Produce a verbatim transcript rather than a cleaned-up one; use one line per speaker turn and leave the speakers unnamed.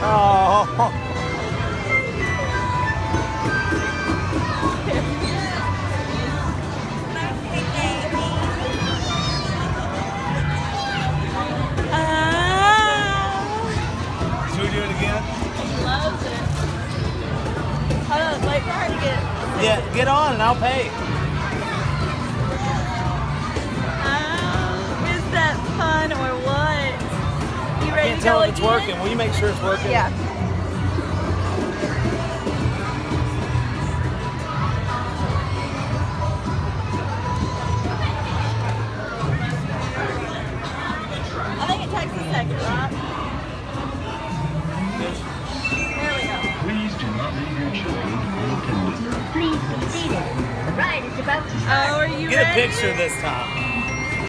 Oh. Should we do it again?
Loves it. Hold on, wait for her to get.
Yeah, get on and I'll pay.
Oh, is that fun or what? You ready
Can't
to
tell
go
if it's
again?
working. Will you make sure it's working?
Yeah. I think it takes a second, right? There we go.
Please do not leave your children unattended.
Please be seated. The ride is about to start.
Oh, are you
Get a
ready?
picture this time.